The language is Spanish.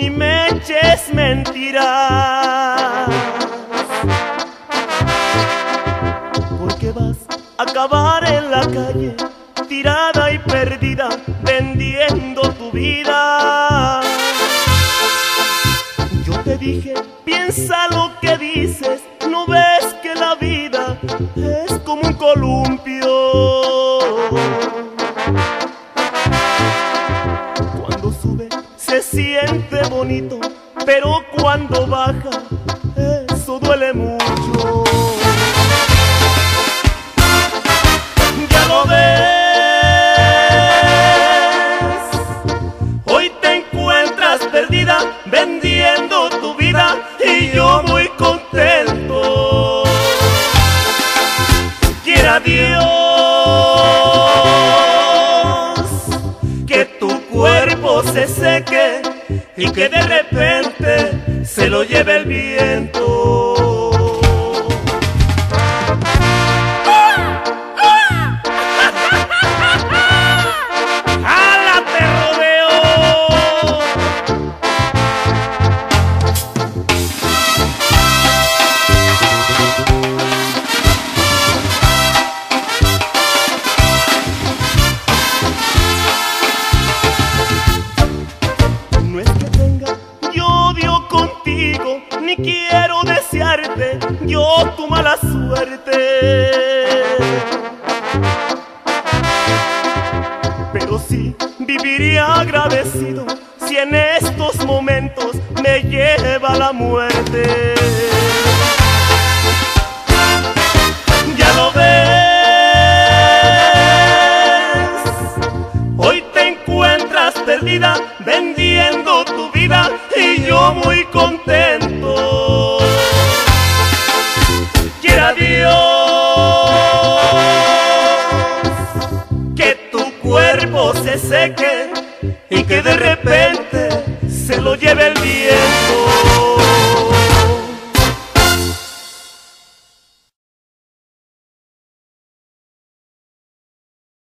ni me eches mentiras, porque vas a acabar en la calle, tirada y perdida, vendiendo tu vida. Yo te dije, piensa lo que dices, no ves que la vida es como un columpio. Cuando sube se siente bonito, pero cuando baja eso duele mucho. Ya lo ves, hoy te encuentras perdida, vendiendo tu vida, y yo muy contento. Quiera Dios que tu cuerpo se seque y que de repente se lo lleve el viento. Ni quiero desearte yo tu mala suerte, pero sí viviría agradecido si en estos momentos me lleva la muerte. Ya lo ves, hoy te encuentras perdida, vendiendo tu vida, y yo muy contento. Quiera Dios que tu cuerpo se seque y que de repente